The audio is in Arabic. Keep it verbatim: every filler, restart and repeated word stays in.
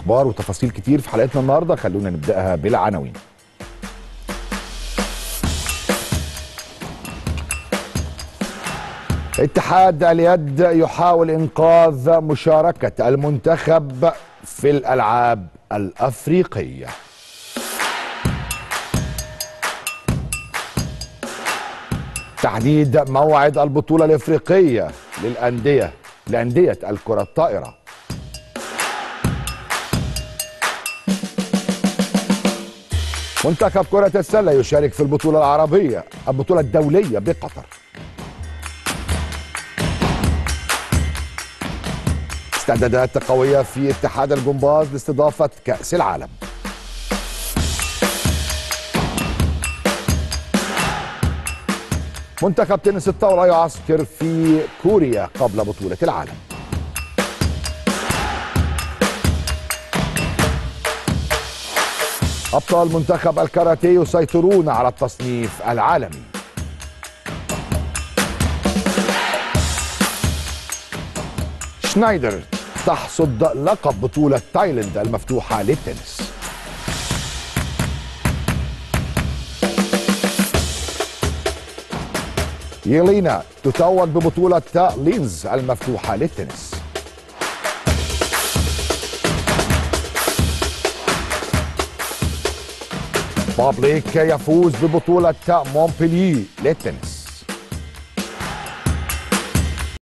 اخبار وتفاصيل كتير في حلقتنا النهارده، خلونا نبداها بالعناوين. اتحاد اليد يحاول انقاذ مشاركه المنتخب في الالعاب الافريقيه. تحديد موعد البطوله الافريقيه للانديه لانديه الكره الطائره. منتخب كره السله يشارك في البطوله العربيه البطوله الدوليه بقطر. استعدادات قويه في اتحاد الجمباز لاستضافه كاس العالم. منتخب تنس الطاولة يعسكر في كوريا قبل بطولة العالم. أبطال منتخب الكاراتيه يسيطرون على التصنيف العالمي. شنايدر تحصد لقب بطولة تايلاند المفتوحة للتنس. يلينا تتوج ببطولة لينز المفتوحة للتنس. بابليك يفوز ببطولة مونبلييه للتنس.